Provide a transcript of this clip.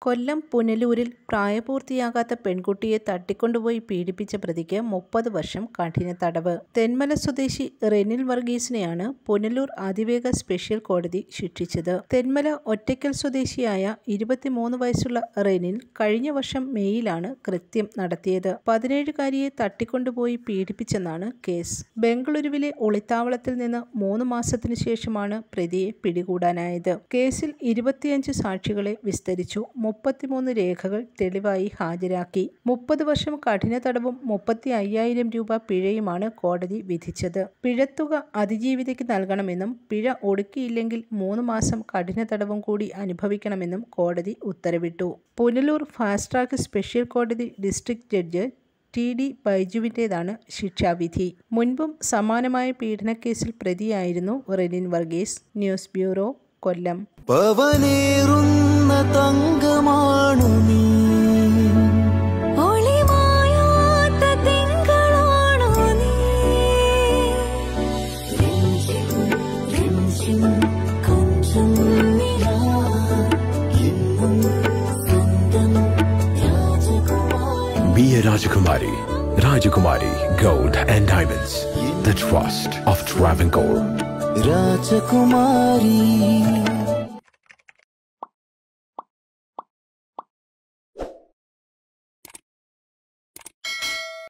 കൊല്ലം പുനലൂരിൽ പ്രായപൂർത്തിയാകാത്ത പെൺകുട്ടിയെ തട്ടിക്കൊണ്ടുപോയി പീഡിപ്പിച്ച പ്രതിക്ക് 30 വർഷം കഠിന തടവ്. തെന്മല സ്വദേശി റെനിൽ വർഗീസിനെയാണ് പുനലൂർ അതിവേഗ സ്പെഷ്യൽ കോടതി ശിക്ഷിച്ചത്. തെന്മല ഒറ്റയ്ക്കൽ സ്വദേശിയായ 23 വയസ്സുള്ള റെനിൽ കഴിഞ്ഞ വർഷം മെയ്യിലാണ് കൃത്യം നടത്തിയത്. 17-കാരിയെ തട്ടിക്കൊണ്ടുപോയി പീഡിപ്പിച്ചെന്നാണ് കേസ്. ബംഗളൂരുവിലെ ഒളിത്താവളത്തിൽ നിന്ന് 3 മാസത്തിനു ശേഷമാണ് പ്രതിയെ പിടികൂടാനായത്. കേസിൽ 25 സാക്ഷികളെ വിസ്തരിച്ചു. 33 രേഖകൾ തെളിവായി ഹാജരാക്കി. 30 വർഷം കഠിന തടവും 35,000 രൂപ പിഴയുമാണ് കോടതി വിധിച്ചത്. പിഴത്തുക അതിജീവിതയ്ക്ക് നൽകണമെന്നും പിഴ ഒടുക്കിയില്ലെങ്കിൽ 3 മാസം കഠിന തടവും കൂടി അനുഭവിക്കണമെന്നും കോടതി ഉത്തരവിട്ടു. പുനലൂർ ഫാസ്റ്റ് ട്രാക്ക് സ്പെഷ്യൽ കോടതി ഡിസ്ട്രിക്ട് ജഡ്ജ് TD ബൈജുവിൻ്റേതാണ് ശിക്ഷാവിധി. മുൻപും സമാനമായ പീഡനക്കേസിൽ പ്രതിയായിരുന്നു റെനിൽ വർഗീസ്. News bureau, Kollam. തങ്കമാണു നീ, ഒളിമായാത്ത തിങ്കളാണു നീ, കൊഞ്ചം നിലാ എന്നും സ്വന്തം രാജകുമാരി. Be a Rajakumari. Rajakumari Gold and Diamonds. The trust of Travancore. Rajakumari.